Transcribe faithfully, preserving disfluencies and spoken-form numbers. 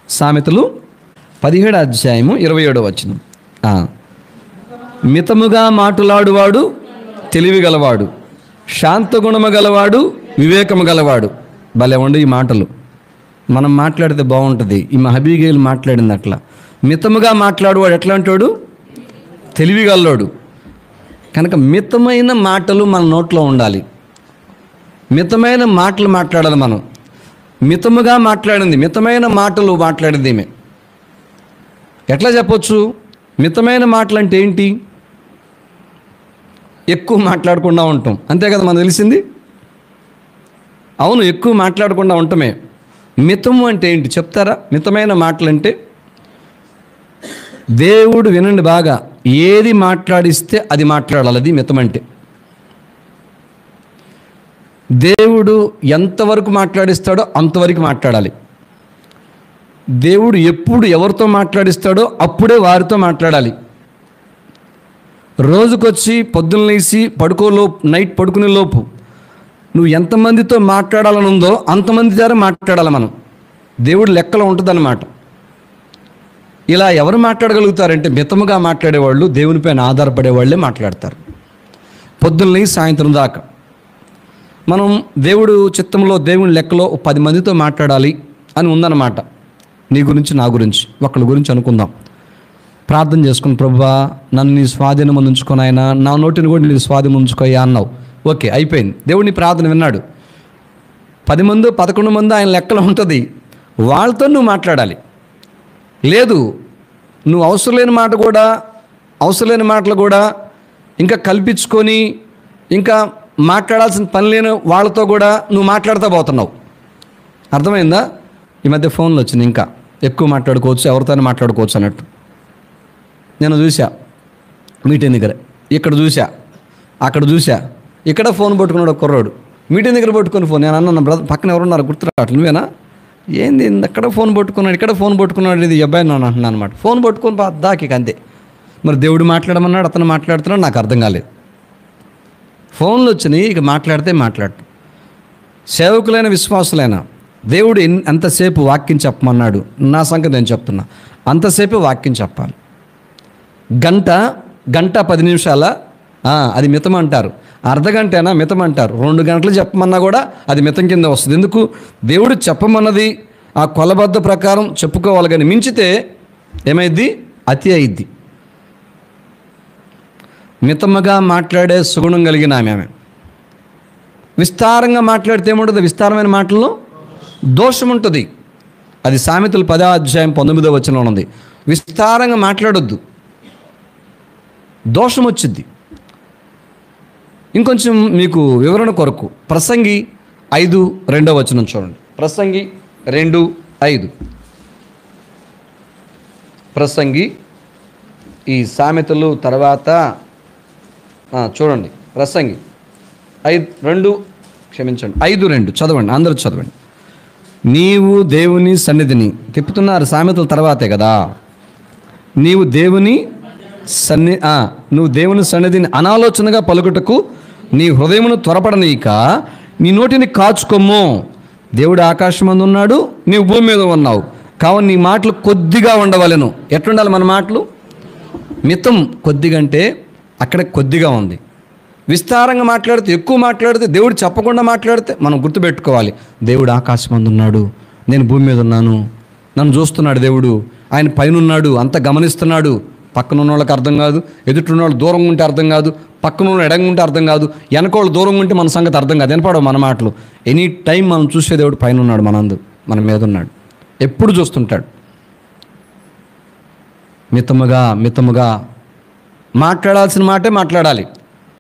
సామెతలు పదిహేడు అధ్యాయము ఇరవై ఏడో వచనం. మితముగా మాట్లాడువాడు తెలివి గలవాడు, శాంతగుణము గలవాడు వివేకము గలవాడు. భలే ఉండి ఈ మాటలు మనం మాట్లాడితే బాగుంటుంది. ఈ హబీగేలు మాట్లాడింది అట్లా. మితముగా మాట్లాడువాడు ఎట్లా అంటాడు? తెలివి గలవాడు. కనుక మితమైన మాటలు మన నోట్లో ఉండాలి. మితమైన మాటలు మాట్లాడాలి మనం. మితముగా మాట్లాడింది, మితమైన మాటలు మాట్లాడింది ఈమె. ఎట్లా చెప్పొచ్చు? మితమైన మాటలు అంటే ఏంటి? ఎక్కువ మాట్లాడకుండా ఉంటాం, అంతే కదా మనకు తెలిసింది. అవును, ఎక్కువ మాట్లాడకుండా ఉంటామే. మితము అంటే ఏంటి చెప్తారా? మితమైన మాటలు అంటే దేవుడు, వినండి బాగా, ఏది మాట్లాడిస్తే అది మాట్లాడాలి. అది మితం అంటే. దేవుడు ఎంతవరకు మాట్లాడిస్తాడో అంతవరకు మాట్లాడాలి. దేవుడు ఎప్పుడు ఎవరితో మాట్లాడిస్తాడో అప్పుడే వారితో మాట్లాడాలి. రోజుకొచ్చి పొద్దున్న లేచి పడుకోలోపు, నైట్ పడుకునే లోపు నువ్వు ఎంతమందితో మాట్లాడాలని ఉందో అంతమంది ద్వారా మాట్లాడాలి మనం. దేవుడు లెక్కలో ఉంటుందన్నమాట. ఇలా ఎవరు మాట్లాడగలుగుతారంటే మితముగా మాట్లాడేవాళ్ళు, దేవునిపైన ఆధారపడే వాళ్ళే మాట్లాడతారు. పొద్దున్న లేచి సాయంత్రం దాకా మనం దేవుడు చిత్తంలో, దేవుని లెక్కలో పది మందితో మాట్లాడాలి అని ఉందన్నమాట. నీ గురించి, నా గురించి, ఒకళ్ళ గురించి అనుకుందాం. ప్రార్థన చేసుకుని, ప్రభువా నన్ను నీ స్వాధీనం ఉంచుకొని, ఆయన నా నోటిని కూడా నీ స్వాధీనం ఉంచుకోయా అన్నావు. ఓకే, అయిపోయింది. దేవుడు నీ ప్రార్థన విన్నాడు. పది మంది పదకొండు మంది ఆయన లెక్కలో ఉంటుంది. వాళ్ళతో నువ్వు మాట్లాడాలి. లేదు, నువ్వు అవసరం లేని మాట కూడా, అవసరం లేని మాటలు కూడా ఇంకా కల్పించుకొని, ఇంకా మాట్లాడాల్సిన పని లేని వాళ్ళతో కూడా నువ్వు మాట్లాడుతూ పోతున్నావు. అర్థమైందా? ఈ మధ్య ఫోన్లు వచ్చింది, ఇంకా ఎక్కువ మాట్లాడుకోవచ్చు, ఎవరితోనే మాట్లాడుకోవచ్చు అన్నట్టు. నేను చూసా మీటింగ్ దగ్గర, ఇక్కడ చూసా, అక్కడ చూసా, ఇక్కడ ఫోన్ పట్టుకున్నాడు ఒక కుర్రాడు. మీటింగ్ దగ్గర పట్టుకుని ఫోన్. నేను అన్న, బ్రదర్ పక్కన ఎవరున్నారు గుర్తురాట్లు, నువ్వేనా? ఏంది అక్కడ ఫోన్ పట్టుకున్నాడు, ఇక్కడ ఫోన్ పట్టుకున్నాడు, ఇది అబ్బాయి నన్ను అంటున్నాను అనమాట. ఫోన్ పట్టుకొని దాకి అంతే. మరి దేవుడు మాట్లాడమన్నాడు, అతను మాట్లాడుతున్నాడు, నాకు అర్థం కాలేదు. ఫోన్లు వచ్చినాయి, ఇక మాట్లాడితే మాట్లాడటం. సేవకులైన విశ్వాసులైన దేవుడు ఎంతసేపు వాక్యం చెప్పమన్నాడు, నా సంగతి నేను చెప్తున్నా, అంతసేపు వాక్యం చెప్పాలి. గంట గంట పది నిమిషాల అది మితం అంటారు. అర్ధ గంటైనా మితం అంటారు. రెండు గంటలు చెప్పమన్నా కూడా అది మితం కింద వస్తుంది. ఎందుకు? దేవుడు చెప్పమన్నది ఆ కొలబద్ద ప్రకారం చెప్పుకోవాలి, కానీ మించితే ఏమైద్ది? అతి అయిద్ది. మితముగా మాట్లాడే సుగుణం కలిగిన ఆమె. ఆమె విస్తారంగా మాట్లాడితే ఏముంటుంది? విస్తారమైన మాటల్లో దోషం ఉంటుంది. అది సామెతలు పదో అధ్యాయం పంతొమ్మిదో వచనంలో ఉంది. విస్తారంగా మాట్లాడొద్దు, దోషం వచ్చింది. ఇంకొంచెం మీకు వివరణ కొరకు ప్రసంగి ఐదు రెండో వచనం చూడండి. ప్రసంగి రెండు ఐదు. ప్రసంగి ఈ సామెతలు తర్వాత చూడండి. ప్రసంగి ఐదు రెండు క్షమించండి ఐదు రెండు చదవండి, అందరూ చదవండి. నీవు దేవుని సన్నిధిని తిప్పుతున్నారు, సామెతల తర్వాతే కదా. నీవు దేవుని సన్ని నువ్వు దేవుని సన్నిధిని అనాలోచనగా పలుకుటకు నీ హృదయమును త్వరపడనీక నీ నోటిని కాచుకోము. దేవుడు ఆకాశమందు ఉన్నాడు, నీవు భూమి మీద ఉన్నావు, కావున నీ మాటలు కొద్దిగా ఉండవలెను. ఎట్లుండాలి మన మాటలు? మితం. కొద్దిగా అంటే అక్కడ కొద్దిగా ఉంది. విస్తారంగా మాట్లాడితే, ఎక్కువ మాట్లాడితే, దేవుడు చెప్పకుండా మాట్లాడితే మనం గుర్తుపెట్టుకోవాలి, దేవుడు ఆకాశమందు ఉన్నాడు, నేను భూమి మీద ఉన్నాను, నన్ను చూస్తున్నాడు దేవుడు, ఆయన పైన ఉన్నాడు, అంత గమనిస్తున్నాడు. పక్కన ఉన్న వాళ్ళకి అర్థం కాదు, ఎదుటిన్న వాళ్ళు దూరంగా ఉంటే అర్థం కాదు, పక్కన ఉన్న ఎడంగా ఉంటే అర్థం కాదు, వెనకోళ్ళు దూరంగా ఉంటే మన సంగతి అర్థం కాదు, వినపడవు మన మాటలు. ఎనీ టైం మనం చూసే దేవుడు పైన ఉన్నాడు, మనందు మన మీద ఉన్నాడు, ఎప్పుడు చూస్తుంటాడు. మితముగా మితముగా మాట్లాడాల్సిన మాటే మాట్లాడాలి.